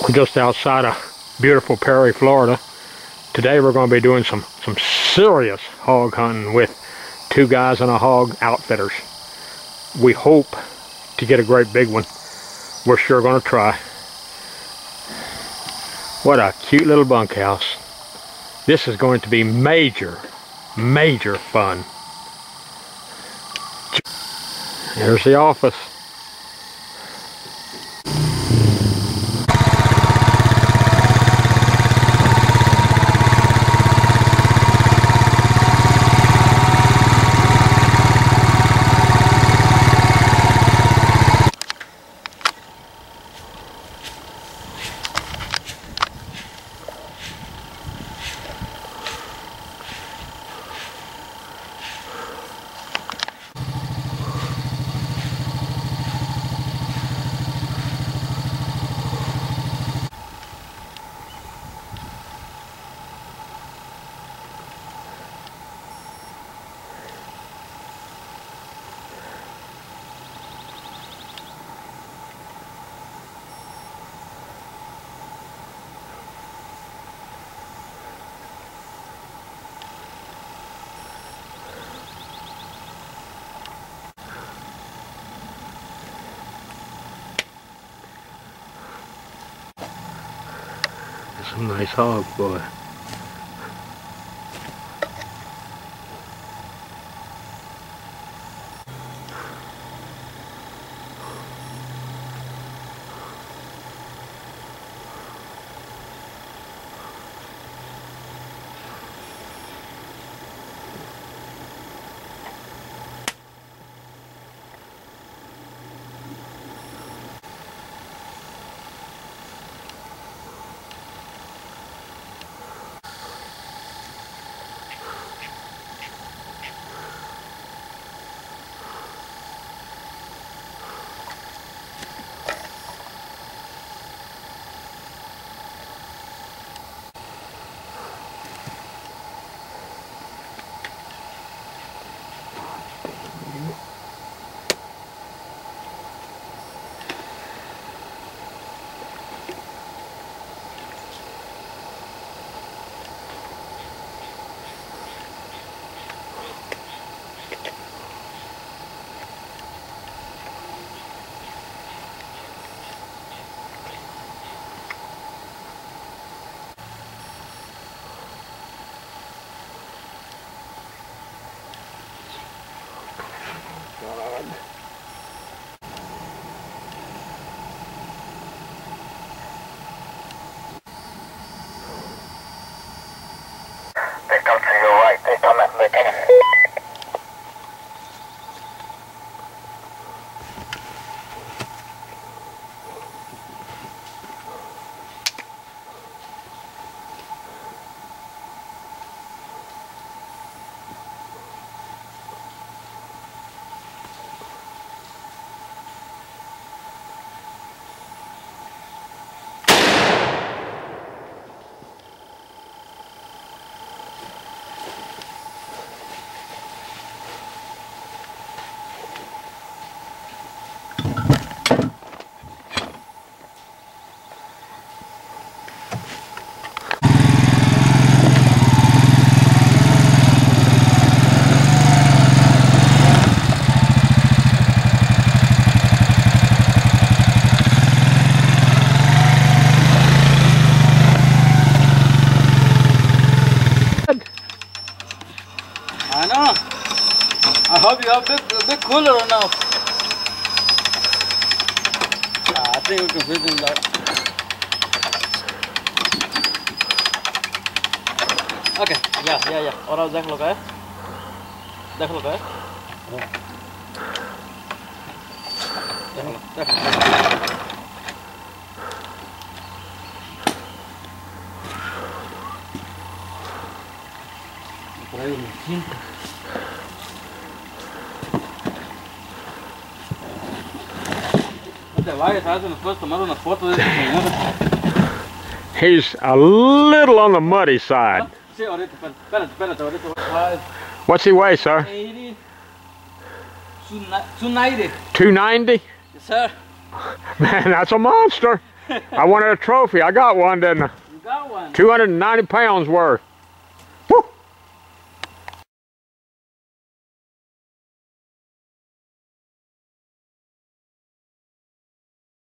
We're just outside of beautiful Perry, Florida. Today we're going to be doing some serious hog hunting with two Guys A Hog outfitters. We hope to get a great big one. We're sure going to try. What a cute little bunkhouse. This is going to be major fun. Here's the office. Some nice hog, boy. God. They come to your right, they come at Lieutenant. I know. I hope you have a bit cooler enough. I think we can fit in that. Okay, yeah. और देख लो क्या? देख लो क्या? देख लो. He's a little on the muddy side. What's he weigh, sir? 80. 290. 290? Yes, sir. Man, that's a monster. I wanted a trophy. I got one, didn't I? You got one. 290 pounds worth.